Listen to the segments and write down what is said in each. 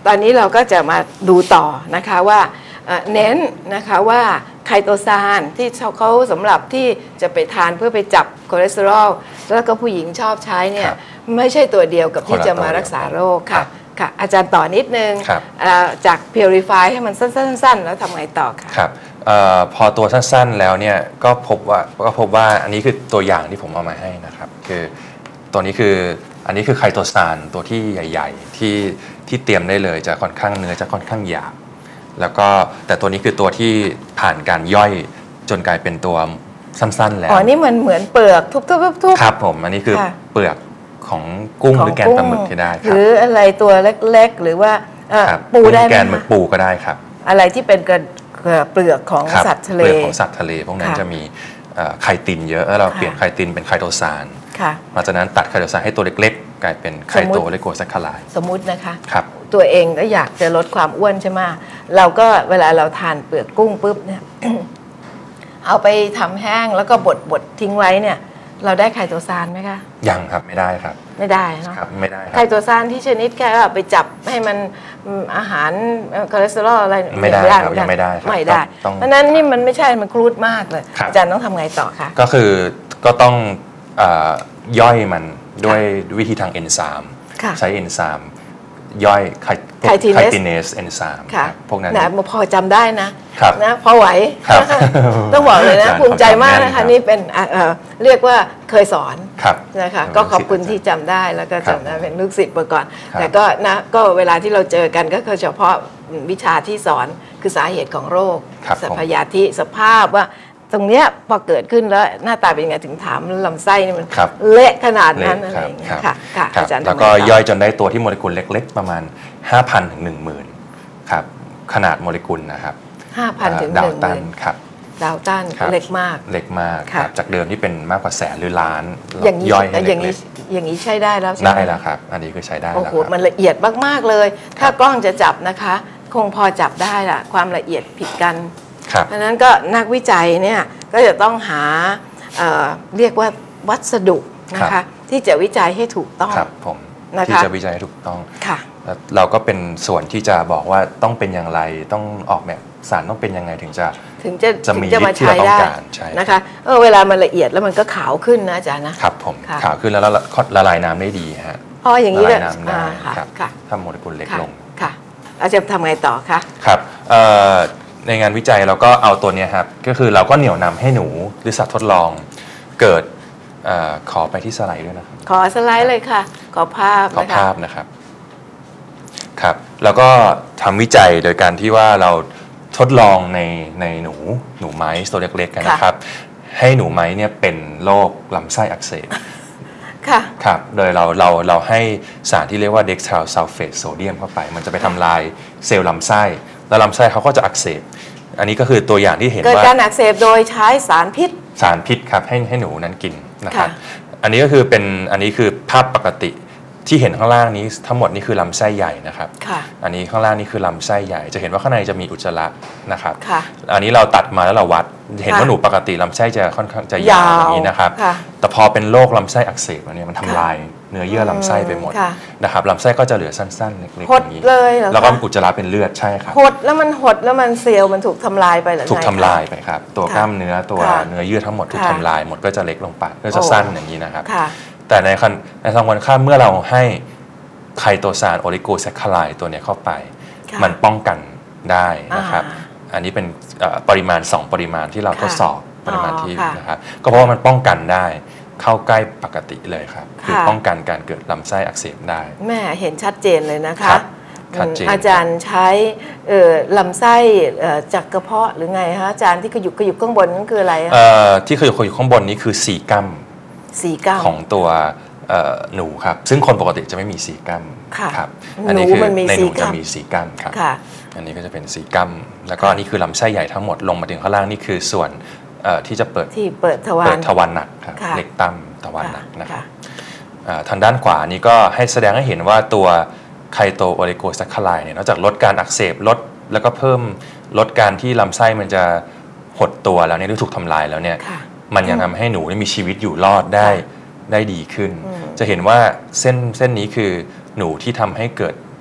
ตอนนี้เราก็จะมาดูต่อนะคะว่าเน้นนะคะว่าไคโตซานที่เขาสำหรับที่จะไปทานเพื่อไปจับคอเลสเตอรอลแล้วก็ผู้หญิงชอบใช้เนี่ยไม่ใช่ตัวเดียวกับที่จะมารักษาโรคค่ะค่ะอาจารย์ต่อนิดนึงจาก Purify ให้มันสั้นๆแล้วทำไงต่อค่ะครับพอตัวสั้นๆแล้วเนี่ยก็พบว่าอันนี้คือตัวอย่างที่ผมเอามาให้นะครับคือตัวนี้คืออันนี้คือไคโตซานตัวที่ใหญ่ๆที่เตรียมได้เลยจะค่อนข้างเนื้อจะค่อนข้างหยาบแล้วก็แต่ตัวนี้คือตัวที่ผ่านการย่อยจนกลายเป็นตัวสั้นๆแล้วอ๋อนี่มันเหมือนเปลือกทุบๆครับผมอันนี้คือเปลือกของกุ้งหรือแกนปลาหมึกที่ได้ครับหรืออะไรตัวเล็กๆหรือว่าปูได้ไหมแกนหมึกปูก็ได้ครับอะไรที่เป็นเปลือกของสัตว์ทะเลเปลือกของสัตว์ทะเลพวกนั้นจะมีไคตินเยอะแล้วเราเปลี่ยนไคตินเป็นไคโตซานหลังจากนั้นตัดไคโตซานให้ตัวเล็กๆกลายเป็นไคโตไลโคแซคคาไลด์สมมุตินะคะตัวเองก็อยากจะลดความอ้วนใช่ไหมเราก็เวลาเราทานเปลือกกุ้งปุ๊บเนี่ย เอาไปทำแห้งแล้วก็บดทิ้งไว้เนี่ยเราได้ไคโตซานไหมคะยังครับไม่ได้ครับไม่ได้เนาะไม่ได้ไคโตซานที่ชนิดแค่ไปจับให้มันอาหารคอเลสเตอรอลอะไรไม่ได้ครับยังไม่ได้เพราะนั้นนี่มันไม่ใช่มันครูดมากเลยอาจารย์ต้องทำไงต่อคะก็คือก็ต้องย่อยมันด้วยวิธีทางเอนไซม์ใช้เอนไซม์ย่อยไคติเนสเอนไซม์พวกนั้นพอจำได้นะพอไหวต้องบอกเลยนะภูมิใจมากนะคะนี่เป็นเรียกว่าเคยสอนนะคะก็ขอบคุณที่จำได้แล้วก็จำได้เป็นลูกศิษย์มาก่อนแต่ก็นะก็เวลาที่เราเจอกันก็คือเฉพาะวิชาที่สอนคือสาเหตุของโรคสัพยาธิสภาพว่าตรงเนี้ยพอเกิดขึ้นแล้วหน้าตาเป็นยังไงถึงถามลำไส้นี่มันเละขนาดนั้นอะไรอย่างเงี้ยค่ะอาจารย์แล้วก็ย่อยจนได้ตัวที่โมเลกุลเล็กๆประมาณ 5,000 ถึง 10,000 ครับขนาดโมเลกุลนะครับ 5,000 ถึง 10,000 ครับดาวตันเล็กมากจากเดิมที่เป็นมากกว่าแสนหรือล้านย่อยอย่างนี้ใช้ได้แล้วใช่ไหมได้แล้วครับอันนี้คือใช้ได้แล้วโอ้โหมันละเอียดมากๆเลยถ้ากล้องจะจับนะคะคงพอจับได้ละความละเอียดผิดกันเพราะนั้นก็นักวิจัยเนี่ยก็จะต้องหาเรียกว่าวัสดุนะคะที่จะวิจัยให้ถูกต้องผมที่จะวิจัยให้ถูกต้องเราก็เป็นส่วนที่จะบอกว่าต้องเป็นอย่างไรต้องออกแบบสารต้องเป็นยังไงถึงจะมีฤทธิ์ที่เราต้องการนะคะเวลามันละเอียดแล้วมันก็ขาวขึ้นนะอาจารย์นะครับผมขาวขึ้นแล้วละลายน้ำได้ดีฮะอย่างนี้ละลายน้ำได้ถ้าโมเลกุลเล็กลงค่ะอาจารย์ทำไงต่อคะครับในงานวิจัยเราก็เอาตัวนี้ครับก็คือเราก็เหนี่ยวนำให้หนูหรือสัตว์ทดลองเกิดขอไปที่สไลด์ด้วยนะครับขอสไลด์เลยค่ะขอภาพนะครับครับแล้วก็ทำวิจัยโดยการที่ว่าเราทดลองในหนูไม้ตัวเล็กๆกันนะครับให้หนูไม้เนี่ยเป็นโรคลำไส้อักเสบครับโดยเราให้สารที่เรียกว่า dextral sulfate sodium เข้าไปมันจะไปทำลายเซลล์ลำไส้แล้วลำไส้เขาก็จะอักเสบอันนี้ก็คือตัวอย่างที่เห็นว่าเกิดการอักเสบโดยใช้สารพิษครับให้หนูนั้นกินนะครับอันนี้ก็คืออันนี้คือภาพปกติที่เห็นข้างล่างนี้ทั้งหมดนี่คือลำไส้ใหญ่นะครับอันนี้ข้างล่างนี่คือลำไส้ใหญ่จะเห็นว่าข้างในจะมีอุจจาระนะครับอันนี้เราตัดมาแล้วเราวัดเห็นว่าหนูปกติลำไส้จะค่อนข้างจะยาวอย่างนี้นะครับแต่พอเป็นโรคลำไส้อักเสบเนี่ยมันทำลายเนื้อเยื่อลำไส้ไปหมดนะครับลำไส้ก็จะเหลือสั้นๆเล็กๆอย่างนี้แล้วก็อุจจาระเป็นเลือดใช่ครับหดแล้วมันเซลล์มันถูกทำลายไปหรือไงถูกทำลายไปครับตัวกล้ามเนื้อตัวเนื้อเยื่อทั้งหมดถูกทำลายหมดก็จะเล็กลงไปก็จะสั้นอย่างนี้นะครับแต่ในทางกันข้ามเมื่อเราให้ไคโตซานโอลิโกแซคคาไลด์ตัวนี้เข้าไปมันป้องกันได้นะครับอันนี้เป็นปริมาณ2ปริมาณที่เราทดสอบปริมาณที่นะครับก็เพราะว่ามันป้องกันได้เข้าใกล้ปกติเลยครับคือป้องกันการเกิดลำไส้อักเสบได้แม่เห็นชัดเจนเลยนะคะอาจารย์ใช้ลำไส้จากกระเพาะหรือไงคะอาจารย์ที่ขยุบข้างบนนั่นคืออะไรที่ขยุบข้างบนนี้คือซีกัมของตัวหนูครับซึ่งคนปกติจะไม่มีซีกัมครับอันนี้คือในหนูจะมีซีกัมครับอันนี้ก็จะเป็นซีกัมแล้วก็นี่คือลำไส้ใหญ่ทั้งหมดลงมาถึงข้างล่างนี่คือส่วนที่จะเปิดทวารหนักครับเล็กตั้มทวารหนักนะครับทางด้านขวานี้ก็ให้แสดงให้เห็นว่าตัวไคโตโอลิโกแซคคาไลด์เนี่ยนอกจากลดการอักเสบแล้วก็เพิ่มลดการที่ลำไส้มันจะหดตัวแล้วเนี่ยหรือถูกทำลายแล้วเนี่ยมันยังทำให้หนูมีชีวิตอยู่รอดได้ดีขึ้นจะเห็นว่าเส้นนี้คือหนูที่ทำให้เกิด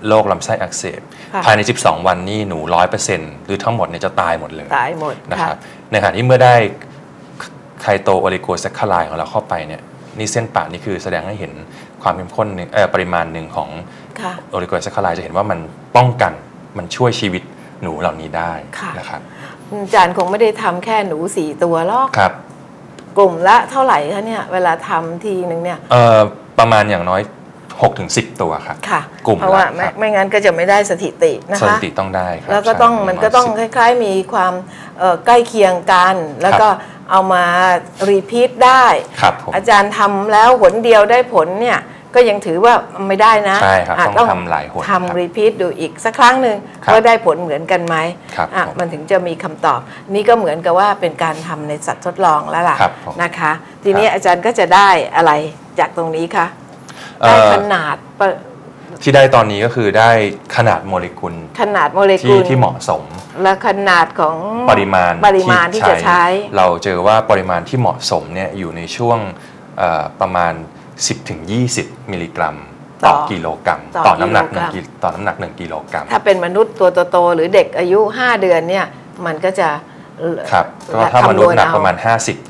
โรคลำไส้อักเสบภายใน12วันนี่หนู 100% หรือทั้งหมดเนี่ยจะตายหมดเลยตายหมดนะครับในขณะที่เมื่อได้ไคโตโอลิโกแซคคาไรด์ของเราเข้าไปเนี่ยนี่เส้นปะนี่คือแสดงให้เห็นความเข้มข้นปริมาณหนึ่งของโอลิโกแซคคาไรด์จะเห็นว่ามันป้องกันมันช่วยชีวิตหนูเหล่านี้ได้นะครับอาจารย์คงไม่ได้ทำแค่หนู4 ตัวหรอกครับกลุ่มละเท่าไหร่คะเนี่ยเวลาทำทีนึงเนี่ยประมาณอย่างน้อย6-10 ตัวครับกลุ่มเพราะว่าไม่งั้นก็จะไม่ได้สถิตินะคะสถิติต้องได้ครับแล้วก็ต้องมันก็ต้องคล้ายๆมีความใกล้เคียงกันแล้วก็เอามารีพีทได้อาจารย์ทำแล้วหนเดียวได้ผลเนี่ยก็ยังถือว่าไม่ได้นะใช่ครับต้องทำหลายหนทำรีพีทดูอีกสักครั้งหนึ่งว่าได้ผลเหมือนกันไหมมันถึงจะมีคำตอบนี่ก็เหมือนกับว่าเป็นการทำในสัตว์ทดลองแล้วล่ะนะคะทีนี้อาจารย์ก็จะได้อะไรจากตรงนี้คะได้ขนาดที่ได้ตอนนี้ก็คือได้ขนาดโมเลกุลที่เหมาะสมและขนาดของปริมาณที่จะใช้เราเจอว่าปริมาณที่เหมาะสมเนี่ยอยู่ในช่วงประมาณ10-20 มิลลิกรัมต่อกิโลกรัมต่อน้ำหนัก1 กิโลกรัมถ้าเป็นมนุษย์ตัวโตๆหรือเด็กอายุ5 เดือนเนี่ยมันก็จะครับก็ถ้ามนุษย์หนักประมาณ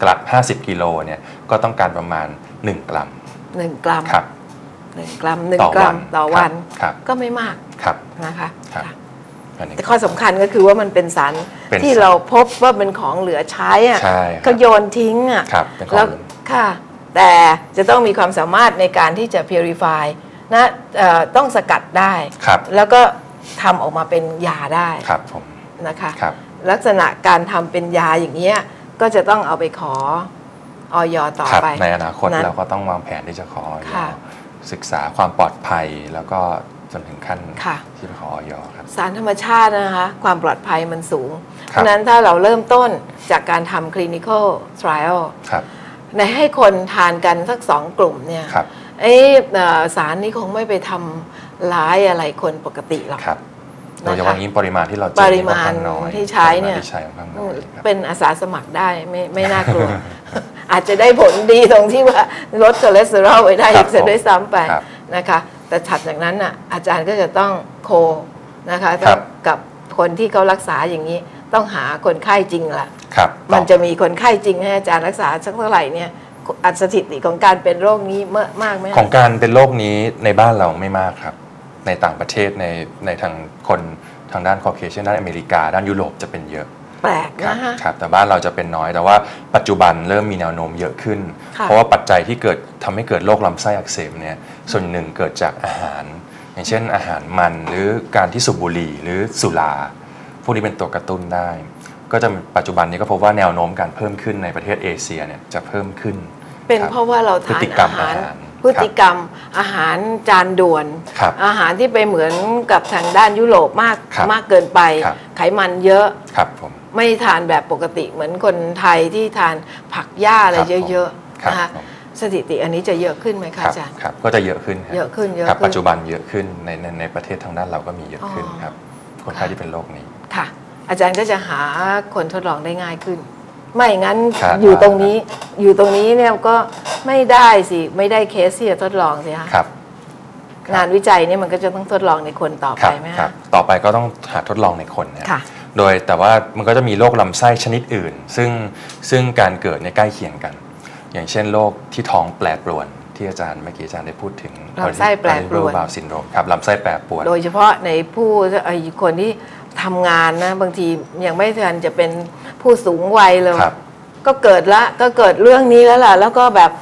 50 กิโลเนี่ยก็ต้องการประมาณ1 กรัม 1 กรัมครับ 1 กรัมต่อวันก็ไม่มากนะคะแต่ข้อสำคัญก็คือว่ามันเป็นสารที่เราพบว่าเป็นของเหลือใช้อ่ะก็โยนทิ้งอ่ะแล้วค่ะแต่จะต้องมีความสามารถในการที่จะ purify นะต้องสกัดได้แล้วก็ทำออกมาเป็นยาได้นะคะลักษณะการทำเป็นยาอย่างเงี้ยก็จะต้องเอาไปขออย.ต่อไปในอนาคตเราก็ต้องวางแผนที่จะขออย.ศึกษาความปลอดภัยแล้วก็จนถึงขั้นที่จะขออย.ครับสารธรรมชาตินะคะความปลอดภัยมันสูงเพราะนั้นถ้าเราเริ่มต้นจากการทำ clinical trial ในให้คนทานกันสัก2 กลุ่มเนี่ยสารนี้คงไม่ไปทำร้ายอะไรคนปกติหรอกโดยเฉพาะยิ่งปริมาณที่เราเจอปริมาณที่ใช้เนี่ยเป็นอาสาสมัครได้ไม่น่ากลัว อาจจะได้ผลดีตรงที่ว่าลดคอเลสเตอรอลไว้ได้อีกจะด้วยซ้ำไปนะคะแต่ถัดจากนั้นน่ะอาจารย์ก็จะต้องโคนะคะกับคนที่เขารักษาอย่างนี้ต้องหาคนไข้จริงละมันจะมีคนไข้จริงให้อาจารย์รักษาสักเท่าไหร่เนี่ยสถิติของการเป็นโรคนี้มากไหมของการเป็นโรคนี้ในบ้านเราไม่มากครับในต่างประเทศในทางคนทางด้านคอเคเชียนด้านอเมริกาด้านยุโรปจะเป็นเยอะแปลกนะครับแต่บ้านเราจะเป็นน้อยแต่ว่าปัจจุบันเริ่มมีแนวโน้มเยอะขึ้นเพราะว่าปัจจัยที่ทำให้เกิดโรคลำไส้อักเสบเนี่ยส่วนหนึ่งเกิดจากอาหารอย่างเช่นอาหารมันหรือการที่สูบบุหรี่หรือสุราพวกนี้เป็นตัวกระตุ้นได้ก็จะปัจจุบันนี้ก็พบว่าแนวโน้มการเพิ่มขึ้นในประเทศเอเชียเนี่ยจะเพิ่มขึ้นเป็นเพราะว่าเราทานอาหารพฤติกรรมอาหารจานด่วนอาหารที่ไปเหมือนกับทางด้านยุโรปมากเกินไปไขมันเยอะไม่ทานแบบปกติเหมือนคนไทยที่ทานผักหญ้าอะไรเยอะๆนะคะสถิติอันนี้จะเยอะขึ้นไหมคะอาจารย์ครับก็จะเยอะขึ้นเยอะขึ้นปัจจุบันเยอะขึ้นในประเทศทางด้านเราก็มีเยอะขึ้นครับคนไข้ที่เป็นโรคนี้ค่ะอาจารย์ก็จะหาคนทดลองได้ง่ายขึ้นไม่งั้นอยู่ตรงนี้เนี่ยก็ไม่ได้สิไม่ได้เคสที่จะทดลองสิคะงานวิจัยนี่มันก็จะต้องทดลองในคนต่อไปไหมคะต่อไปก็ต้องหาทดลองในคนนะโดยแต่ว่ามันก็จะมีโรคลำไส้ชนิดอื่นซึ่งการเกิดในใกล้เคียงกันอย่างเช่นโรคที่ท้องแปรปรวนที่อาจารย์เมื่อกี้อาจารย์ได้พูดถึงลำไส้แปรปรวนซินโดรมครับลำไส้แปรปรวนโดยเฉพาะในคนที่ทำงานนะบางทียังไม่ทันจะเป็นผู้สูงวัยเลยก็เกิดเรื่องนี้แล้วล่ะแล้วก็แบบ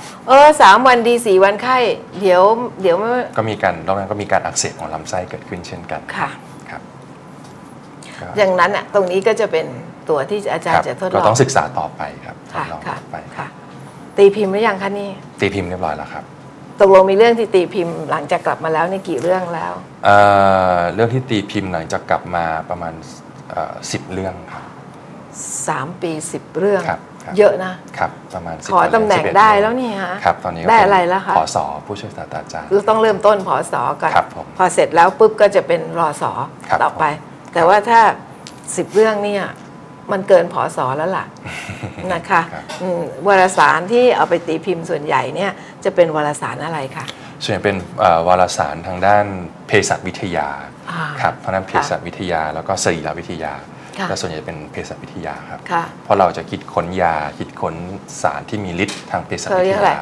3 วันดี4 วันไข้เดี๋ยวไม่ก็มีการอักเสบของลำไส้เกิดขึ้นเช่นกันค่ะครับอย่างนั้นอ่ะตรงนี้ก็จะเป็นตัวที่อาจารย์จะทดลองเราต้องศึกษาต่อไปครับค่ะค่ะตีพิมพ์หรือยังคะนี่ตีพิมพ์เรียบร้อยแล้วครับตกลงมีเรื่องที่ตีพิมพ์หลังจากกลับมาแล้วนี่กี่เรื่องแล้วเรื่องที่ตีพิมพ์หลังจากกลับมาประมาณ10 เรื่องครับ 3 ปี 10 เรื่องเยอะนะครับประมาณขอตำแหน่งได้แล้วนี่ฮะครับตอนนี้ได้อะไรแล้วคะผส.ผู้ช่วยศาสตราจารย์คือต้องเริ่มต้นผส.ก่อนพอเสร็จแล้วปุ๊บก็จะเป็นรส.ต่อไปแต่ว่าถ้า10 เรื่องเนี่ยมันเกินผส.แล้วล่ะนะคะวารสารที่เอาไปตีพิมพ์ส่วนใหญ่เนี่ยจะเป็นวารสารอะไรคะส่วนใหญ่เป็นวารสารทางด้านเภสัชวิทยาครับทางด้านเภสัชวิทยาแล้วก็สรีรวิทยาและส่วนใหญ่เป็นเภสัชวิทยาครับเพราะเราจะคิดค้นยาคิดค้นสารที่มีฤทธิ์ทางเภสัชวิทยา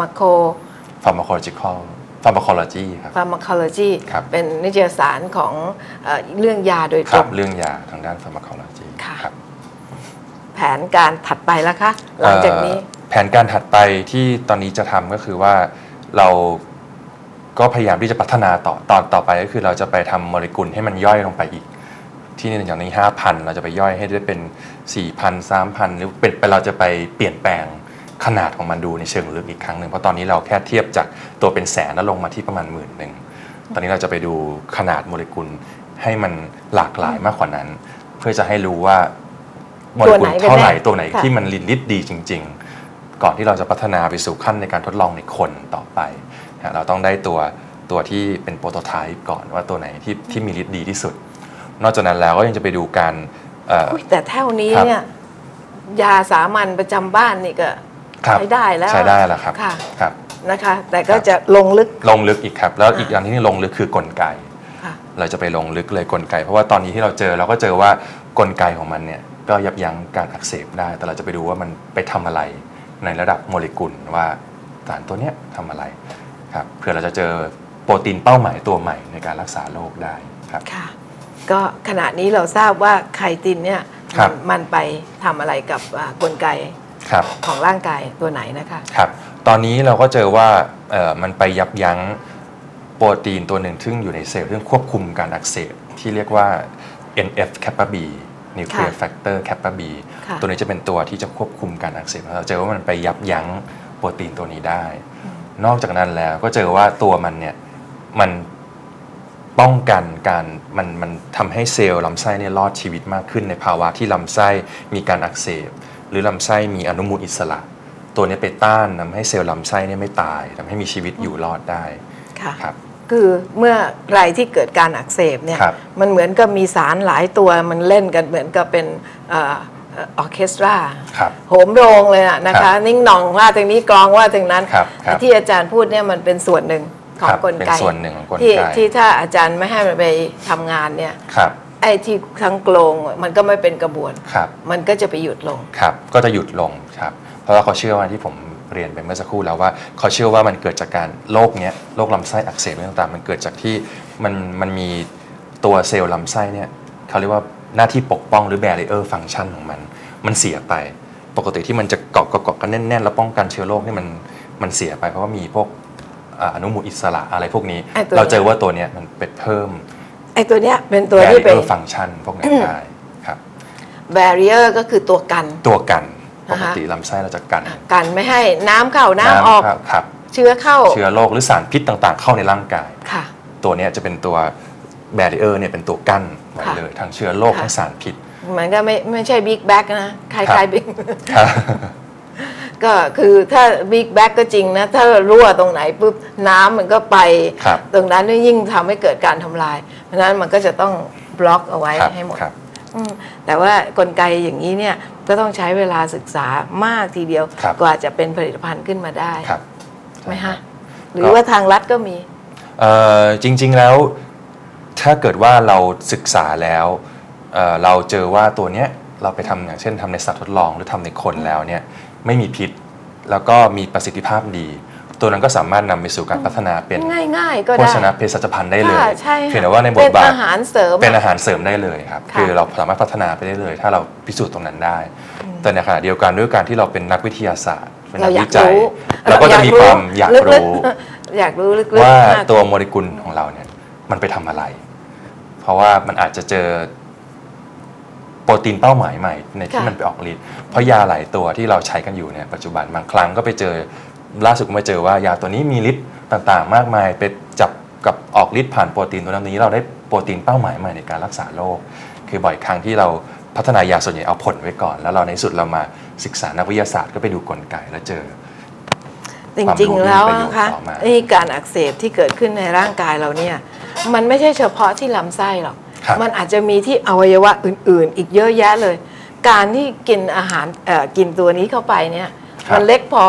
Pharmacology ครับ Pharmacology เป็นนิตยสารของเรื่องยาโดยตรงเรื่องยาทางด้าน Pharmacology ครับแผนการถัดไปแล้วคะหลังจากนี้แผนการถัดไปที่ตอนนี้จะทำก็คือว่าเราก็พยายามที่จะพัฒนาต่อไปก็คือเราจะไปทำโมเลกุลให้มันย่อยลงไปอีกที่อย่างนี้ 5,000 เราจะไปย่อยให้ได้เป็น 4,000 3,000 หรือเป็นเราจะไปเปลี่ยนแปลงขนาดของมันดูในเชิงลึกอีกครั้งหนึ่งเพราะตอนนี้เราแค่เทียบจากตัวเป็นแสนแล้วลงมาที่ประมาณ10,000ตอนนี้เราจะไปดูขนาดโมเลกุลให้มันหลากหลายมากกว่านั้นเพื่อจะให้รู้ว่าโมเลกุลเท่าไหร่ตัวไหนที่มันฤทธิ์ดีจริงๆก่อนที่เราจะพัฒนาไปสู่ขั้นในการทดลองในคนต่อไปเราต้องได้ตัวที่เป็นโปรโตไทป์ก่อนว่าตัวไหนที่มีฤทธิ์ดีที่สุดนอกจากนั้นแล้วก็ยังจะไปดูการแต่เท่านี้เนี่ยยาสามัญประจำบ้านนี่ก็ใช้ได้แล้วครับนะคะแต่ก็จะลงลึกอีกครับแล้วอีกอย่างที่ลงลึกคือกลไกเราจะไปลงลึกเลยกลไกเพราะว่าตอนนี้ที่เราก็เจอว่ากลไกของมันเนี่ยก็ยับยั้งการอักเสบได้แต่เราจะไปดูว่ามันไปทำอะไรในระดับโมเลกุลว่าสารตัวเนี้ยทำอะไรครับเพื่อเราจะเจอโปรตีนเป้าหมายตัวใหม่ในการรักษาโรคได้ครับค่ะก็ขณะนี้เราทราบว่าไคตินเนี่ยมันไปทำอะไรกับกลไกของร่างกายตัวไหนนะคะครับตอนนี้เราก็เจอว่ามันไปยับยั้งโปรตีนตัวหนึ่งซึ่งอยู่ในเซลล์ซึ่งควบคุมการอักเสบที่เรียกว่า NF-kappa B Nuclear Factor Kappa B ตัวนี้จะเป็นตัวที่จะควบคุมการอักเสบเราเจอว่ามันไปยับยั้งโปรตีนตัวนี้ได้นอกจากนั้นแล้วก็เจอว่าตัวมันเนี่ยมันป้องกันการมันทำให้เซลล์ลำไส้เนี่ยรอดชีวิตมากขึ้นในภาวะที่ลำไส้มีการอักเสบหรือลำไส้มีอนุมูลอิสระตัวนี้ไปต้านทำให้เซลล์ลำไส้เนี่ยไม่ตายทำให้มีชีวิตอยู่รอดได้ครับคือเมื่อไรที่เกิดการอักเสบเนี่ยมันเหมือนกับมีสารหลายตัวมันเล่นกันเหมือนกับเป็นออเคสตราโหมโรงเลยนะคะนิ่งหน่องว่าตรงนี้กลองว่าตรงนั้นที่อาจารย์พูดเนี่ยมันเป็นส่วนหนึ่งของกลไกที่ถ้าอาจารย์ไม่ให้มันไปทำงานเนี่ยไอ้ที่ทั้งกลงมันก็ไม่เป็นกระบวนมันก็จะไปหยุดลงครับก็จะหยุดลงครับเพราะว่าเขาเชื่อว่าที่ผมเรียนไปเมื่อสักครู่แล้วว่าเขาเชื่อว่ามันเกิดจากการโรคเนี้ยโรคลำไส้อักเสบต่างๆมันเกิดจากที่มันมีตัวเซลล์ลำไส้เนี่ยเขาเรียกว่าหน้าที่ปกป้องหรือ barrier function ของมันเสียไปปกติที่มันจะเกาะกันแน่นๆแล้วป้องกันเชื้อโรคนี่มันเสียไปเพราะว่ามีพวกอนุมูลอิสระอะไรพวกนี้เราเจอว่าตัวเนี้ยมันเป็นเพิ่มไอ้ตัวเนี้ยเป็นตัวที่เป็นฟังก์ชันพวกนี้ได้ครับ barrier ก็คือตัวกันปกติลำไส้เราจะกันไม่ให้น้ำเข้าน้ำออกเชื้อเข้าเชื้อโรคหรือสารพิษต่างๆเข้าในร่างกายตัวนี้จะเป็นตัว barrier เนี่ยเป็นตัวกั้นหมดเลยทั้งเชื้อโรคทั้งสารพิษมันก็ไม่ใช่ big bag นะคล้ายๆ big ก็คือถ้า big bag ก็จริงนะถ้ารั่วตรงไหนปุ๊บน้ำมันก็ไปตรงนั้นยิ่งทำให้เกิดการทำลายเพราะฉะนั้นมันก็จะต้องบล็อกเอาไว้ให้หมดแต่ว่ากลไกอย่างนี้เนี่ยก็ต้องใช้เวลาศึกษามากทีเดียวกว่าจะเป็นผลิตภัณฑ์ขึ้นมาได้ไหมฮะหรือว่าทางรัฐก็มีจริงๆแล้วถ้าเกิดว่าเราศึกษาแล้วเราเจอว่าตัวเนี้ยเราไปทำอย่างเช่นทำในสัตว์ทดลองหรือทำในคนแล้วเนี่ยไม่มีพิษแล้วก็มีประสิทธิภาพดีตัวนั้นก็สามารถนำไปสู่การพัฒนาเป็นง่ายๆก็ได้โภชนะเภสัชภัณฑ์ได้เลยเพียงแต่ว่าในบทบาทเป็นอาหารเสริมได้เลยครับคือเราสามารถพัฒนาไปได้เลยถ้าเราพิสูจน์ตรงนั้นได้แต่ในขณะเดียวกันด้วยการที่เราเป็นนักวิทยาศาสตร์เป็นนักวิจัยเราก็จะมีความอยากรู้ลึกๆว่าตัวโมเลกุลของเราเนี่ยมันไปทำอะไรเพราะว่ามันอาจจะเจอโปรตีนเป้าหมายใหม่ในที่มันไปออกฤทธิ์เพราะยาหลายตัวที่เราใช้กันอยู่เนี่ยปัจจุบันบางครั้งก็ไปเจอล่าสุดก็มาเจอว่ายาตัวนี้มีฤทธิ์ต่างๆมากมายไปจับกับออกฤทธิ์ผ่านโปรตีนตัวนี้เราได้โปรตีนเป้าหมายใหม่ในการรักษาโรคคือบ่อยครั้งที่เราพัฒนายาส่วนใหญ่เอาผลไว้ก่อนแล้วเราในสุดเรามาศึกษานักวิทยาศาสตร์ก็ไปดูกลไกแล้วเจอจริงๆแล้วนะคะนี่การอักเสบที่เกิดขึ้นในร่างกายเราเนี่ยมันไม่ใช่เฉพาะที่ลำไส้หรอกมันอาจจะมีที่อวัยวะอื่นๆอีกเยอะแยะเลยการที่กินอาหารกินตัวนี้เข้าไปเนี่ยมันเล็กพอ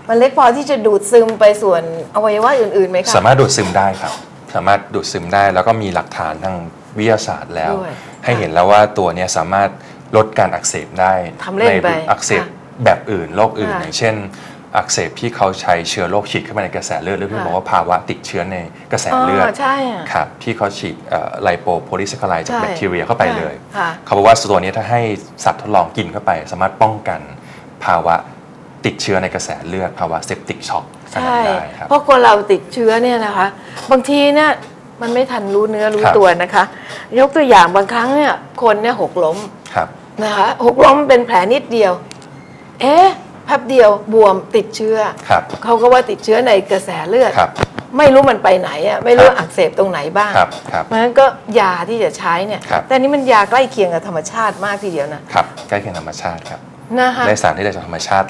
มันเล็กพอที่จะดูดซึมไปส่วนอวัยวะอื่นๆไหมคะสามารถดูดซึมได้ครับสามารถดูดซึมได้แล้วก็มีหลักฐานทางวิทยาศาสตร์แล้วให้เห็นแล้วว่าตัวนี้สามารถลดการอักเสบได้ในอักเสบแบบอื่นโรคอื่นอย่างเช่นอักเสบที่เขาใช้เชื้อโรคฉีดเข้ามาในกระแสเลือดหรือที่บอกว่าภาวะติดเชื้อในกระแสเลือดครับที่เขาฉีดไลโปโพลีแซคคาไรด์จากแบคทีเรียเข้าไปเลยเขาบอกว่าตัวนี้ถ้าให้สัตว์ทดลองกินเข้าไปสามารถป้องกันภาวะติดเชื้อในกระแสเลือดภาวะเซปติกช็อกใช่เพราะคนเราติดเชื้อเนี่ยนะคะบางทีเนี่ยมันไม่ทันรู้เนื้อรู้ตัวนะคะยกตัวอย่างบางครั้งเนี่ยคนเนี่ยหกล้มนะคะหกล้มเป็นแผลนิดเดียวแป๊บเดียวบวมติดเชื้อเขาก็ว่าติดเชื้อในกระแสเลือดไม่รู้มันไปไหนอ่ะไม่รู้อักเสบตรงไหนบ้างเพราะฉะนั้นก็ยาที่จะใช้เนี่ยแต่นี่มันยาใกล้เคียงกับธรรมชาติมากทีเดียวนะครับใกล้เคียงธรรมชาติครับนะคะได้สารที่ได้จากธรรมชาติ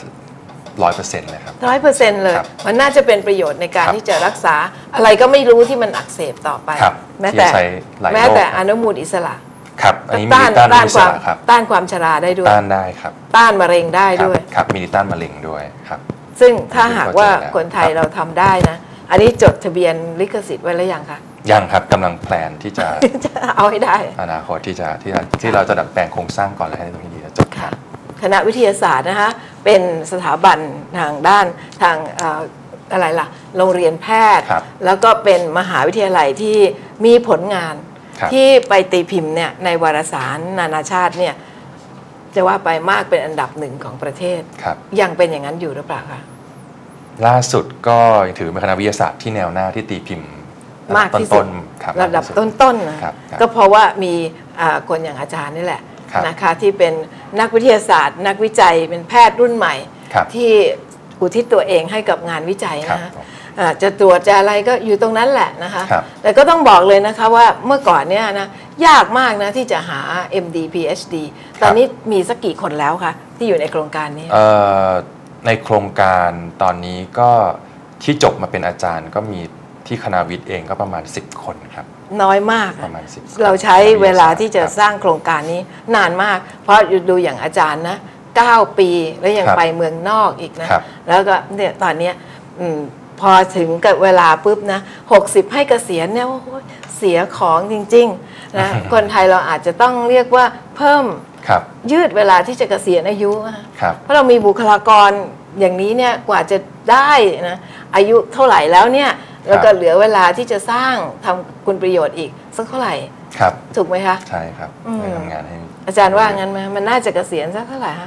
100%เลยครับ 100%เลยมันน่าจะเป็นประโยชน์ในการที่จะรักษาอะไรก็ไม่รู้ที่มันอักเสบต่อไปแม้แต่อนุมูลอิสระครับอันนี้มีต้านความต้านความชราได้ด้วยต้านได้ครับต้านมะเร็งได้ด้วยครับมีต้านมะเร็งด้วยครับซึ่งถ้าหากว่าคนไทยเราทำได้นะอันนี้จดทะเบียนลิขสิทธิ์ไว้แล้วยังคะยังครับกำลังแพลนที่จะเอาให้ได้อนาคตที่เราจะดัดแปลงโครงสร้างก่อนแล้วให้ตรงนี้จบค่ะคณะวิทยาศาสตร์นะคะเป็นสถาบันทางด้านทางอะไรล่ะโรงเรียนแพทย์แล้วก็เป็นมหาวิทยาลัยที่มีผลงานที่ไปตีพิมพ์เนี่ยในวารสารนานาชาติเนี่ยจะว่าไปมากเป็นอันดับหนึ่งของประเทศยังเป็นอย่างนั้นอยู่หรือเปล่าคะล่าสุดก็ถือเป็นคณะวิทยาศาสตร์ที่แนวหน้าที่ตีพิมพ์มากที่สุดระดับต้นๆนะก็เพราะว่ามีคนอย่างอาจารย์นี่แหละนะคะที่เป็นนักวิทยาศาสตร์นักวิจัยเป็นแพทย์รุ่นใหม่ที่อุทิศตัวเองให้กับงานวิจัยนะจะตรวจจะอะไรก็อยู่ตรงนั้นแหละนะคะแต่ก็ต้องบอกเลยนะคะว่าเมื่อก่อนเนี่ยนะยากมากนะที่จะหา MD PhD ตอนนี้มีสักกี่คนแล้วคะที่อยู่ในโครงการนี้ในโครงการตอนนี้ก็ที่จบมาเป็นอาจารย์ก็มีที่คณะวิทย์เองก็ประมาณ10 คนครับน้อยมากประมาณ 10เราใช้เวลาที่จะสร้างโครงการนี้นานมากเพราะดูอย่างอาจารย์นะ9 ปีแล้วยังไปเมืองนอกอีกนะแล้วก็เนี่ยตอนนี้พอถึงกับเวลาปุ๊บนะ60ให้เกษียณเนี่ยเสียของจริงๆนะคนไทยเราอาจจะต้องเรียกว่าเพิ่มยืดเวลาที่จะเกษียณอายุเพราะเรามีบุคลากรอย่างนี้เนี่ยกว่าจะได้นะอายุเท่าไหร่แล้วเนี่ยแล้วก็เหลือเวลาที่จะสร้างทำคุณประโยชน์อีกสักเท่าไหร่ถูกไหมคะใช่ครับไปทำงานให้อาจารย์ว่างั้นไหมมันน่าจะเกษียณสักเท่าไหร่ฮะ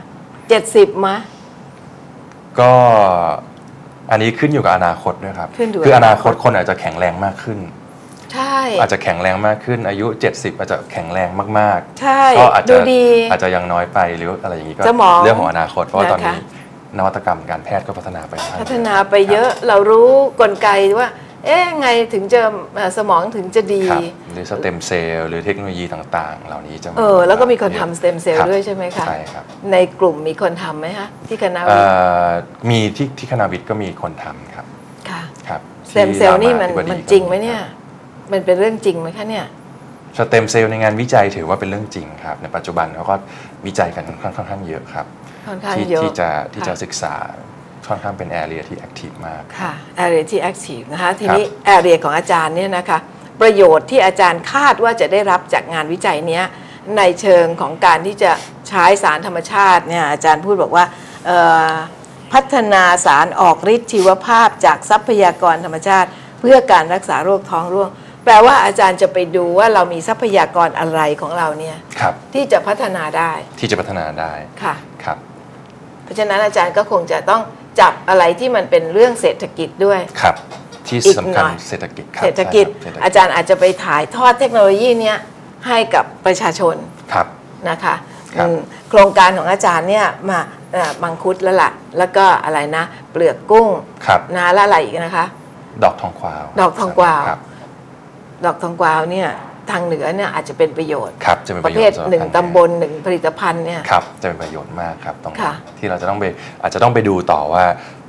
70มั้ยก็อันนี้ขึ้นอยู่กับอนาคตด้วยครับคืออนาคตคนอาจจะแข็งแรงมากขึ้นใช่อาจจะแข็งแรงมากขึ้นอายุ70อาจจะแข็งแรงมากๆใช่ก็อาจจะยังน้อยไปหรืออะไรอย่างนี้ก็เรื่องของอนาคตเพราะว่าตอนนี้นวัตกรรมการแพทย์ก็พัฒนาไปเยอะเรารู้กลไกว่าไงถึงจะสมองถึงจะดีหรือสเต็มเซลล์หรือเทคโนโลยีต่างๆเหล่านี้จะแล้วก็มีคนทำสเต็มเซลล์ด้วยใช่ไหมคะใช่ครับในกลุ่มมีคนทำไหมคะที่คณะวิทย์มีที่คณะวิทย์ก็มีคนทำครับค่ะครับสเต็มเซลล์นี่มันจริงไหมเนี่ยมันเป็นเรื่องจริงไหมคะเนี่ยสเต็มเซลล์ในงานวิจัยถือว่าเป็นเรื่องจริงครับในปัจจุบันเขาก็วิจัยกันค่อนข้างเยอะครับที่จะศึกษาค่อนข้างเป็นแอเรียที่แอคทีฟมากค่ะแอเรียที่แอคทีฟนะคะทีนี้แอเรียของอาจารย์เนี่ยนะคะประโยชน์ที่อาจารย์คาดว่าจะได้รับจากงานวิจัยนี้ในเชิงของการที่จะใช้สารธรรมชาติเนี่ยอาจารย์พูดบอกว่าพัฒนาสารออกฤทธิ์ชีวภาพจากทรัพยากรธรรมชาติเพื่อการรักษาโรคท้องร่วงแปลว่าอาจารย์จะไปดูว่าเรามีทรัพยากรอะไรของเราเนี่ยที่จะพัฒนาได้ค่ะครับเพราะฉะนั้นอาจารย์ก็คงจะต้องจับอะไรที่มันเป็นเรื่องเศรษฐกิจด้วยครับที่สำคัญเศรษฐกิจอาจารย์อาจจะไปถ่ายทอดเทคโนโลยีนี้ให้กับประชาชนนะคะโครงการของอาจารย์เนี่ยมามังคุดแล้วล่ะแล้วก็อะไรนะเปลือกกุ้งนะแล้วอะไรอีกนะคะดอกทองกวาวดอกทองกวาวเนี่ยทางเหนือเนี่ยอาจจะเป็นประโยชน์ประเภท1 ตำบล 1 ผลิตภัณฑ์เนี่ยครับจะเป็นประโยชน์มากครับตรงที่เราอาจจะต้องไปดูต่อว่า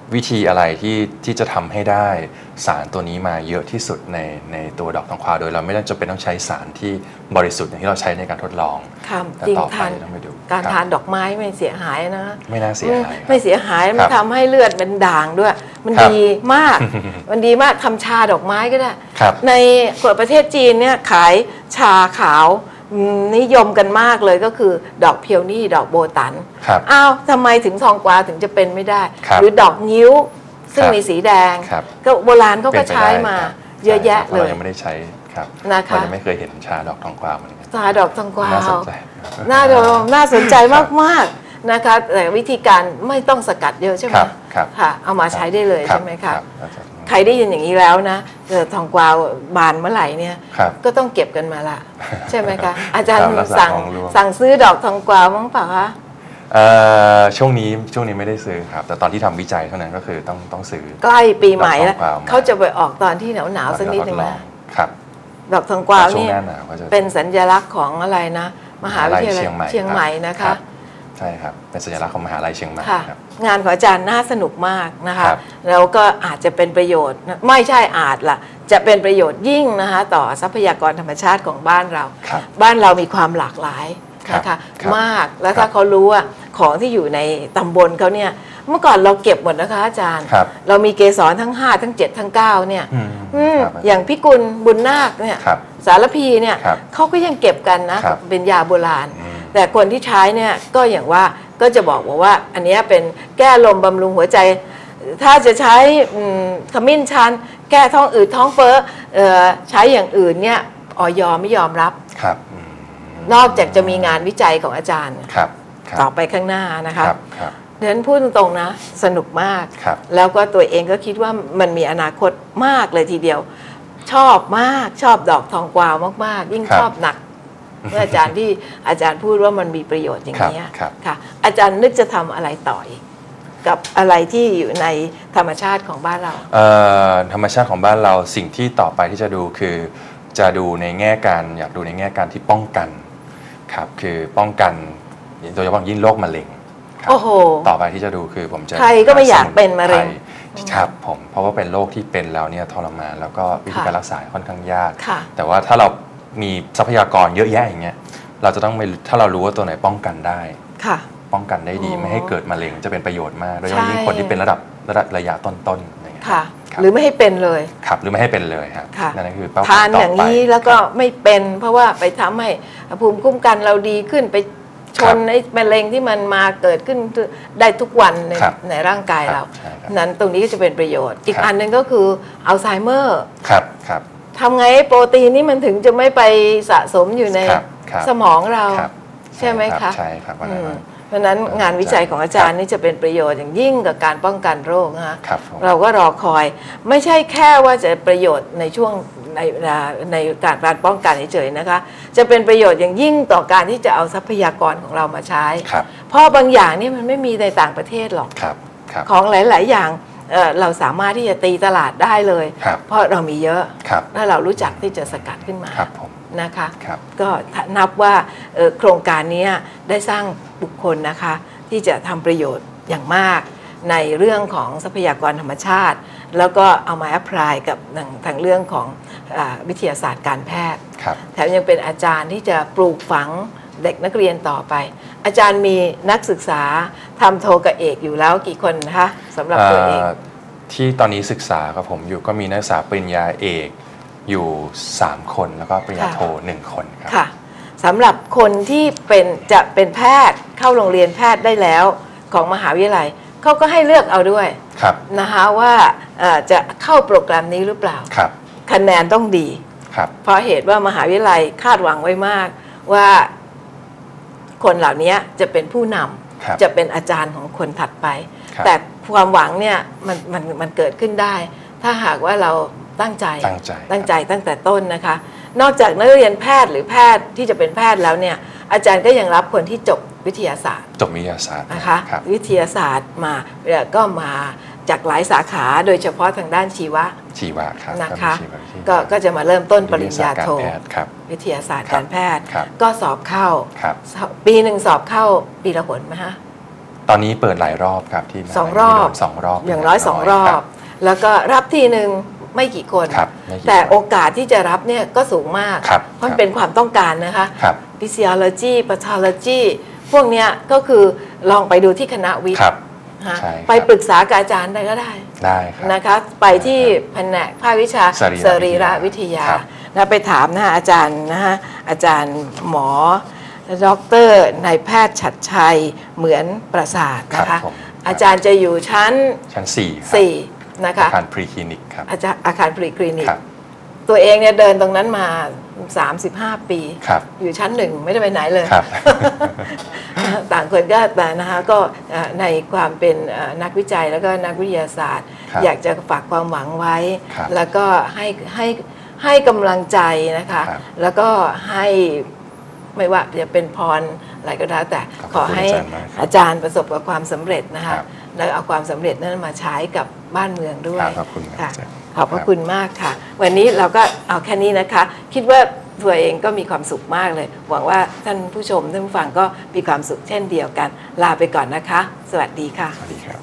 วิธีอะไรที่จะทำให้ได้สารตัวนี้มาเยอะที่สุดในตัวดอกทองกวาวโดยเราไม่จำเป็นต้องใช้สารที่บริสุทธิ์อย่างที่เราใช้ในการทดลองจริงทานการทานดอกไม้ไม่เสียหายนะไม่น่าเสียหายไม่เสียหายมันทำให้เลือดเป็นด่างด้วยมันดีมากมันดีมากทำชาดอกไม้ก็ได้ในประเทศจีนเนี่ยขายชาขาวนิยมกันมากเลยก็คือดอกเพียวนี่ดอกโบตันอ้าวทำไมถึงทองกวาวถึงจะเป็นไม่ได้หรือดอกงิ้วซึ่งมีสีแดงก็โบราณเขาก็ใช้มาเยอะแยะเลยเรายังไม่ได้ใช้ครับเรายังไม่เคยเห็นชาดอกทองกวาวเหมือนกันชาดอกทองกวาวน่าสนใจมากๆนะคะแต่วิธีการไม่ต้องสกัดเยอะใช่ไหมค่ะเอามาใช้ได้เลยใช่ไหมคะใครได้ยินอย่างนี้แล้วนะทองกวาวบานเมื่อไหร่เนี่ยก็ต้องเก็บกันมาละใช่ไหมคะอาจารย์สั่งซื้อดอกทองกวาวมั้งเปล่าคะช่วงนี้ไม่ได้ซื้อครับแต่ตอนที่ทำวิจัยเท่านั้นก็คือต้องซื้อใกล้ปีใหม่แล้วเขาจะไปออกตอนที่หนาวสักนิดนึงนะครับดอกทองกวาวนี่เป็นสัญลักษณ์ของอะไรนะมหาวิทยาลัยเชียงใหม่นะคะใช่ครับเป็นสัญลักษณ์ของมหาลัยเชียงใหม่ครับงานของอาจารย์น่าสนุกมากนะคะแล้วก็อาจจะเป็นประโยชน์ไม่ใช่อาจล่ะจะเป็นประโยชน์ยิ่งนะคะต่อทรัพยากรธรรมชาติของบ้านเรามีความหลากหลายนะคะมากแล้วถ้าเขารู้ว่าของที่อยู่ในตำบลเขาเนี่ยเมื่อก่อนเราเก็บหมดนะคะอาจารย์เรามีเกสรทั้ง5ทั้ง7ทั้ง9เนี่ยอย่างพิกุลบุญนาคเนี่ยสารพีเนี่ยเขาก็ยังเก็บกันนะเป็นยาโบราณแต่คนที่ใช้เนี่ยก็อย่างว่าก็จะบอกว่าอันนี้เป็นแก้ลมบำรุงหัวใจถ้าจะใช้ขมิ้นชันแก้ท้องอืดท้องเฟ้อใช้อย่างอื่นเนี่ยอย.ไม่ยอมรับนอกจากจะมีงานวิจัยของอาจารย์ต่อไปข้างหน้านะคะดังนั้นพูดตรงๆนะสนุกมากแล้วก็ตัวเองก็คิดว่ามันมีอนาคตมากเลยทีเดียวชอบมากชอบดอกทองกวาวมากๆยิ่งชอบหนักเมื่ออาจารย์ที่อาจารย์พูดว่ามันมีประโยชน์อย่างนี้ค่ะอาจารย์นึกจะทำอะไรต่ออีกกับอะไรที่อยู่ในธรรมชาติของบ้านเราธรรมชาติของบ้านเราสิ่งที่ต่อไปที่จะดูคือจะดูในแง่การอยากดูในแง่การที่ป้องกันครับคือป้องกันโดยเฉพาะยิ่งโรคมะเร็งต่อไปที่จะดูคือผมจะใครก็ไม่อยากเป็นมะเร็งครับผมเพราะว่าเป็นโรคที่เป็นแล้วเนี่ยทรมานแล้วก็วิธีการรักษาค่อนข้างยากแต่ว่าถ้าเรามีทรัพยากรเยอะแยะอย่างเงี้ยเราจะต้องไปถ้าเรารู้ว่าตัวไหนป้องกันได้ป้องกันได้ดีไม่ให้เกิดมะเร็งจะเป็นประโยชน์มากโดยเฉพาะยิ่งคนที่เป็นระยะต้นๆอะไรเงี้ยหรือไม่ให้เป็นเลยครับหรือไม่ให้เป็นเลยครับนั่นคือทานอย่างนี้แล้วก็ไม่เป็นเพราะว่าไปทำให้ภูมิคุ้มกันเราดีขึ้นไปชนไอ้มะเร็งที่มันมาเกิดขึ้นได้ทุกวันในร่างกายเรานั้นตรงนี้ก็จะเป็นประโยชน์อีกอันนึงก็คืออัลไซเมอร์ทำไงโปรตีนนี่มันถึงจะไม่ไปสะสมอยู่ในสมองเราใช่ไหมคะใช่ครับเพราะนั้นงานวิจัยของอาจารย์นี่จะเป็นประโยชน์อย่างยิ่งกับการป้องกันโรคนะคะเราก็รอคอยไม่ใช่แค่ว่าจะประโยชน์ในช่วงในการป้องกันเฉยๆนะคะจะเป็นประโยชน์อย่างยิ่งต่อการที่จะเอาทรัพยากรของเรามาใช้เพราะบางอย่างนี่มันไม่มีในต่างประเทศหรอกของหลายๆอย่างเราสามารถที่จะตีตลาดได้เลยเพราะเรามีเยอะถ้าเรารู้จักที่จะสกัดขึ้นมานะคะก็นับว่าโครงการนี้ได้สร้างบุคคลนะคะที่จะทำประโยชน์อย่างมากในเรื่องของทรัพยากรธรรมชาติแล้วก็เอามาแอพพลายกับทางเรื่องของวิทยาศาสตร์การแพทย์แถมยังเป็นอาจารย์ที่จะปลูกฝังเด็กนักเรียนต่อไปอาจารย์มีนักศึกษาทำโทกับเอกอยู่แล้วกี่คนคะสำหรับตัวเองที่ตอนนี้ศึกษากับผมอยู่ก็มีนักศึกษาปริญญาเอกอยู่3คนแล้วก็ปริญญาโท1คนครับค่ะสำหรับคนที่จะเป็นแพทย์เข้าโรงเรียนแพทย์ได้แล้วของมหาวิทยาลัยเขาก็ให้เลือกเอาด้วยนะคะว่าจะเข้าโปรแกรมนี้หรือเปล่าคะแนนต้องดีเพราะเหตุว่ามหาวิทยาลัยคาดหวังไว้มากว่าคนเหล่านี้จะเป็นผู้นำจะเป็นอาจารย์ของคนถัดไปแต่ความหวังเนี่ยมันเกิดขึ้นได้ถ้าหากว่าเราตั้งใจตั้งแต่ต้นนะคะนอกจากนักเรียนแพทย์หรือแพทย์ที่จะเป็นแพทย์แล้วเนี่ยอาจารย์ก็ยังรับคนที่จบวิทยาศาสตร์นะคะวิทยาศาสตร์มาก็มาจากหลายสาขาโดยเฉพาะทางด้านชีวะครับนะคะก็จะมาเริ่มต้นปริญญาโทวิทยาศาสตร์การแพทย์ก็สอบเข้าปีหนึ่งสอบเข้าปีละหนไหมฮะตอนนี้เปิดหลายรอบครับที่ 2 รอบ 2 รอบอย่างน้อย2 รอบแล้วก็รับทีหนึ่งไม่กี่คนแต่โอกาสที่จะรับเนี่ยก็สูงมากเพราะมันเป็นความต้องการนะคะ physiology pathology พวกเนี้ยก็คือลองไปดูที่คณะวิทย์ไปปรึกษากับอาจารย์ได้ก็ได้นะคะไปที่แผนกภาควิชาสรีรวิทยาแล้วไปถามนะอาจารย์นะฮะอาจารย์หมอด็อกเตอร์นายแพทย์ฉัตรชัยเหมือนประสาทนะคะอาจารย์จะอยู่ชั้น4นะคะอาคารพรีคลินิกครับอาคารพรีคลินิกตัวเองเนี่ยเดินตรงนั้นมา35 ปีอยู่ชั้น1ไม่ได้ไปไหนเลยต่างคนก็แต่นะคะก็ในความเป็นนักวิจัยแล้วก็นักวิทยาศาสตร์อยากจะฝากความหวังไว้แล้วก็ให้กำลังใจนะคะแล้วก็ให้ไม่ว่าจะเป็นพรอะไรก็แล้วแต่ขอให้อาจารย์ประสบกับความสำเร็จนะคะแล้วเอาความสำเร็จนั้นมาใช้กับบ้านเมืองด้วยขอบคุณค่ะขอบพระคุณมากค่ะวันนี้เราก็เอาแค่นี้นะคะคิดว่าตัวเองก็มีความสุขมากเลยหวังว่าท่านผู้ชมท่านผู้ฟังก็มีความสุขเช่นเดียวกันลาไปก่อนนะคะสวัสดีค่ะสวัสดีครับ